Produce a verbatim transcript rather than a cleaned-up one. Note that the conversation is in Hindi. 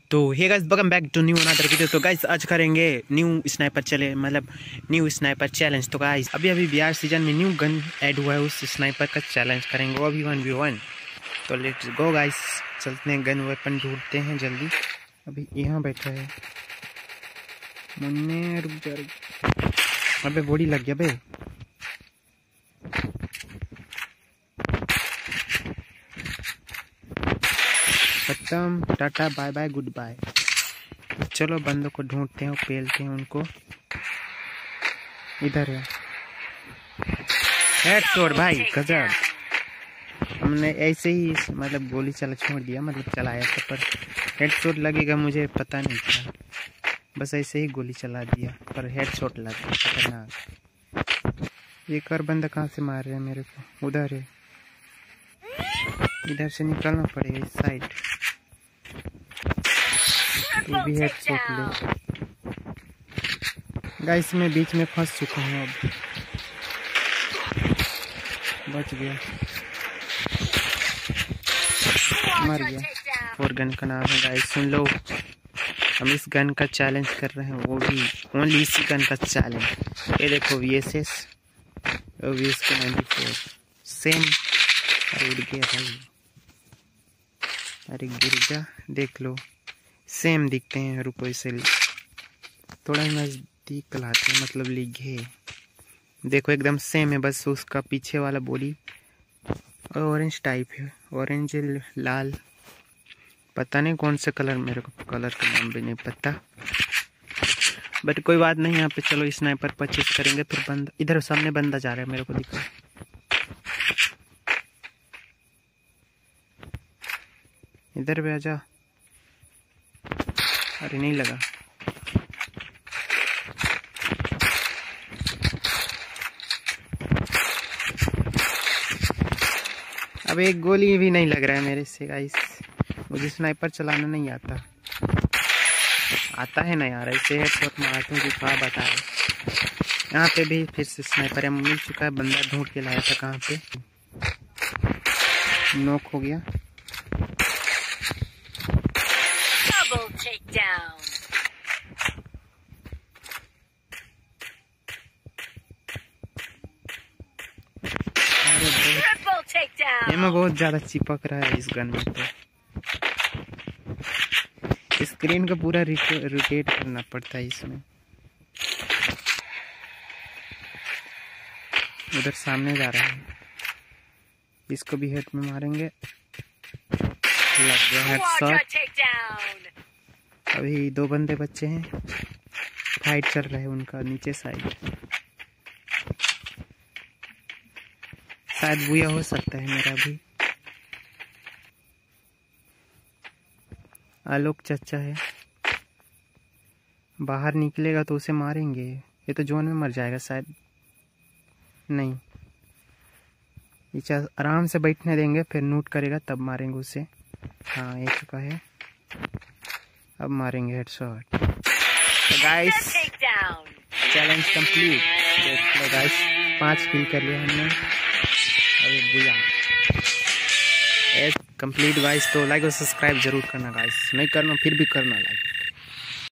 तो hey guys welcome back to new another video. तो गाइस आज करेंगे न्यू स्नाइपर चले मतलब न्यू स्नाइपर चैलेंज। तो गाइस अभी अभी बिहार सीजन में न्यू गन ऐड हुआ है, उस स्नाइपर का चैलेंज करेंगे वो अभी वन वी वन। तो लेट्स गो गाइस, चलते हैं गन वेपन ढूंढते हैं जल्दी। अभी यहाँ बैठा है मुन्ने, रुक जा रुक। अबे बॉडी लग गया बे। खत्म, tata bye bye goodbye. चलो बंदों को ढूंढते हैं और पेलते हैं उनको। इधर है हेडशॉट भाई, गजब। हमने ऐसे ही मतलब गोली चला छोड़ दिया, मतलब चलाया था पर हेडशॉट लगेगा मुझे पता नहीं था, बस ऐसे ही गोली चला दिया पर हेडशॉट लग गया, खतरनाक। एक और बंदा कहाँ से मार रहा है मेरे को? उधर है, इधर से निकलना पड़ेगा इस साइड। ये भी हेडशॉट ले। गाइस मैं बीच में फंस चुका हूँ, अब बच गया, मर गया। और गन का नाम है गाइस, सुन लो। हम इस गन का चैलेंज कर रहे हैं, वो भी ओनली इसी गन का चैलेंज। ये देखो V S S V S के नाइन्टी फोर सेम। अरे उड़ गया भाई, अरे गिर जा, देख लो सेम दिखते हैं। रुको इसे थोड़ा नजदीक लाते हैं, मतलब लिखे देखो एकदम सेम है, बस उसका पीछे वाला बॉडी ऑरेंज टाइप है, ऑरेंज लाल, पता नहीं कौन से कलर, मेरे को कलर का नाम भी नहीं पता, बट कोई बात नहीं। यहाँ पे चलो स्नाइपर परचेज करेंगे। फिर बंदा इधर सामने बंदा जा रहा है, मेरे को दिखा। इधर भी आजा। अरे नहीं लगा, अब एक गोली भी नहीं लग रहा है मेरे से गाइस। मुझे स्नाइपर चलाना नहीं आता, आता है ना यार, ऐसे हेडशॉट मारता हूँ कि क्या बताए। यहाँ पे भी फिर से स्नाइपर है, मिल चुका है। बंदा ढूंढ के लाया था, कहाँ पे नॉक हो गया। ये में बहुत ज्यादा चिपक रहा है इस गन में, तो स्क्रीन को पूरा रोटेट करना पड़ता है इसमें। उधर सामने जा रहा है, इसको भी हेड में मारेंगे। लग गया हेडशॉट। अभी दो बंदे बच्चे हैं, फाइट चल रहा है उनका नीचे साइड। शायद बुया हो सकता है मेरा भी। आलोक चचा है, बाहर निकलेगा तो उसे मारेंगे। ये तो जोन में मर जाएगा शायद, नहीं ये आराम से बैठने देंगे, फिर नोट करेगा तब मारेंगे उसे। हाँ ये चुका है, अब मारेंगे हेडशॉट। तो गाइस चैलेंज कंप्लीट। देख लो गाइस, पांच किल कर लिया हमने। अरे बुया कंप्लीट गाइस। तो लाइक और सब्सक्राइब जरूर करना गाइस, नहीं करना फिर भी करना लाइक।